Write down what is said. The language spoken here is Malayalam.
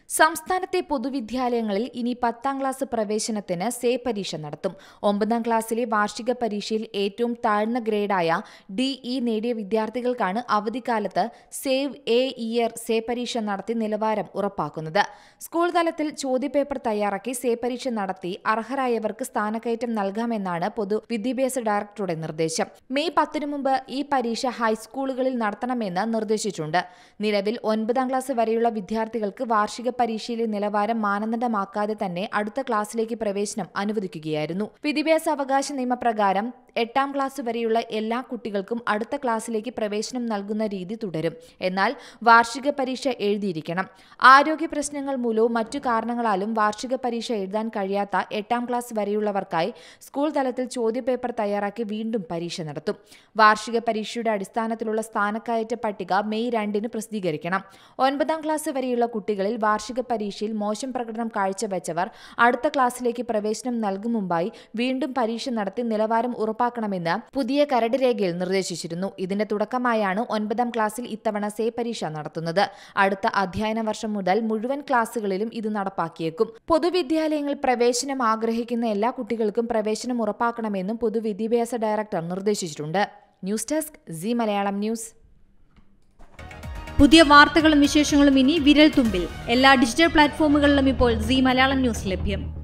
സംസ്ഥാനത്തെ പൊതുവിദ്യാലയങ്ങളിൽ ഇനി 10ാം ക്ലാസ് പ്രവേശനത്തിന് സേ പരീക്ഷ നടത്തും. 9ാം ക്ലാസ്സിലെ വാർഷിക പരീക്ഷയിൽ ഏറ്റവും താഴ്ന്ന ഗ്രേഡായ DE നേടിയ വിദ്യാർത്ഥികൾക്കാണ് അവധിക്കാലത്ത് സേവ് എ ഇയർ സേ പരീക്ഷ നടത്തി നിലവാരം ഉറപ്പാക്കുന്നത്. സ്കൂൾ തലത്തിൽ ചോദ്യപേപ്പർ തയ്യാറാക്കി സേ പരീക്ഷ നടത്തി അർഹരായവർക്ക് സ്ഥാനക്കയറ്റം നൽകാമെന്നാണ് പൊതുവിദ്യാഭ്യാസ ഡയറക്ടറുടെ നിർദ്ദേശം. മെയ് 10 മുമ്പ് ഈ പരീക്ഷ ഹൈസ്കൂളുകളിൽ നടത്തണമെന്ന് നിർദ്ദേശിച്ചിട്ടുണ്ട്. നിലവിൽ 9ാം ക്ലാസ് വരെയുള്ള വിദ്യാർത്ഥികൾക്ക് വാർഷിക പരീക്ഷയിലെ നിലവാരം മാനദണ്ഡമാക്കാതെ തന്നെ അടുത്ത ക്ലാസ്സിലേക്ക് പ്രവേശനം അനുവദിക്കുകയായിരുന്നു. വിദ്യാഭ്യാസ അവകാശ നിയമപ്രകാരം 8ാം ക്ലാസ് വരെയുള്ള എല്ലാ കുട്ടികൾക്കും അടുത്ത ക്ലാസ്സിലേക്ക് പ്രവേശനം നൽകുന്ന രീതി തുടരും. എന്നാൽ വാർഷിക പരീക്ഷ എഴുതിയിരിക്കണം. ആരോഗ്യ പ്രശ്നങ്ങൾ മൂലവും മറ്റു കാരണങ്ങളാലും വാർഷിക പരീക്ഷ എഴുതാൻ കഴിയാത്ത 8ാം ക്ലാസ് വരെയുള്ളവർക്കായി സ്കൂൾ തലത്തിൽ ചോദ്യപേപ്പർ തയ്യാറാക്കി വീണ്ടും പരീക്ഷ നടത്തും. വാർഷിക പരീക്ഷയുടെ അടിസ്ഥാനത്തിലുള്ള സ്ഥാനക്കയറ്റ പട്ടിക മെയ് 2 പ്രസിദ്ധീകരിക്കണം. 9ാം ക്ലാസ് വരെയുള്ള കുട്ടികളിൽ വാർഷിക പരീക്ഷയിൽ മോശം പ്രകടനം കാഴ്ചവെച്ചവർ അടുത്ത ക്ലാസ്സിലേക്ക് പ്രവേശനം നൽകും മുമ്പായി വീണ്ടും പരീക്ഷ നടത്തി നിലവാരം ഉറപ്പാക്കണമെന്ന് പുതിയ കരട് രേഖയിൽ നിർദ്ദേശിച്ചിരുന്നു. ഇതിന്റെ തുടക്കമായാണ് 9ാം ക്ലാസ്സിൽ ഇത്തവണ സേ പരീക്ഷ നടത്തുന്നത്. അടുത്ത അധ്യയന വർഷം മുതൽ മുഴുവൻ ക്ലാസുകളിലും ഇത് നടപ്പാക്കിയേക്കും. പൊതുവിദ്യാലയങ്ങളിൽ പ്രവേശനം ആഗ്രഹിക്കുന്ന എല്ലാ കുട്ടികൾക്കും പ്രവേശനം ഉറപ്പാക്കണമെന്നും പൊതുവിദ്യാഭ്യാസ ഡയറക്ടർ നിർദ്ദേശിച്ചിട്ടുണ്ട്. News desk Zee Malayalam news. പുതിയ വാർത്തകളും വിശേഷങ്ങളും ഇനി വിരൽ തുമ്പിൽ. എല്ലാ ഡിജിറ്റൽ പ്ലാറ്റ്ഫോമുകളിലും ഇപ്പോൾ സി മലയാളം ന്യൂസ് ലഭ്യം.